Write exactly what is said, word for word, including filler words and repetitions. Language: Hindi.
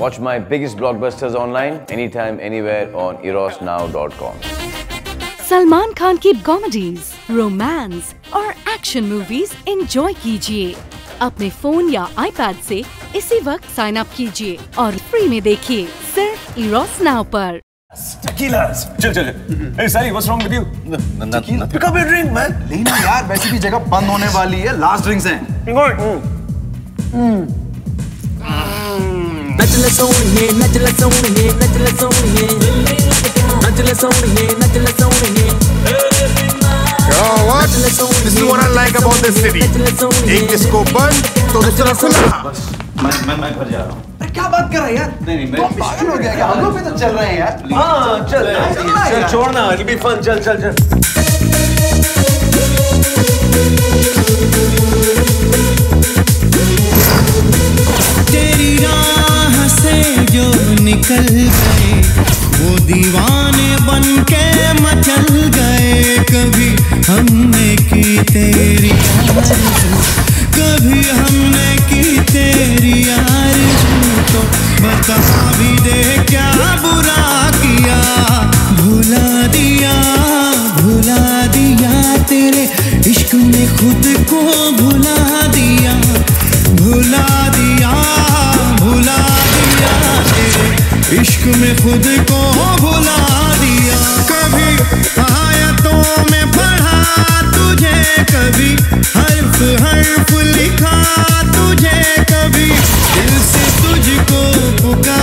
Watch my biggest blockbusters online, anytime, anywhere on eros now dot com. Salman Khan की कॉमेडीज, रोमांस और एक्शन मूवीज एंजॉय कीजिए अपने फोन या आईपैड से इसी वक्त साइन अप कीजिए और फ्री में देखिए सिर्फ इरोस नाउ पर। Tequilas. Chill, chill. Hey, Sally, what's wrong with you? Nothing. Pick up your drink, man. लेना यार, वैसे भी जगह बंद होने वाली है, लास्ट ड्रिंक्स हैं। नचले सोनिए, नचले सोनिए, नचले सोनिए, नचले सोनिए, नचले सोनिए। Yo, what? This is what I like about this city. एक डिस्को बंद तो दूसरा खुला। बस, मैं मैं मैं घर जा रहा हूँ। अरे क्या बात कर रहा है यार? नहीं नहीं, मैं पागल हो गया क्या? हम लोग भी तो चल रहे हैं यार। हाँ, चल, चल, छोड़ना, it'll be fun, चल, चल, चल। तेरी राह से जो निकल गए वो दीवाने बन के मचल गए। कभी हमने की तेरी आरज़ू, कभी हमने की तेरी आरज़ू, तो बता भी दे क्या बुरा किया। भुला दिया, भुला दिया, तेरे इश्क में खुद को भुला दिया, भुला दिया, भुला दिया, तेरे इश्क में खुद को भुला दिया। कभी आयतों में पढ़ा तुझे, कभी हर्फ हर्फ लिखा तुझे, कभी दिल से तुझको पुकार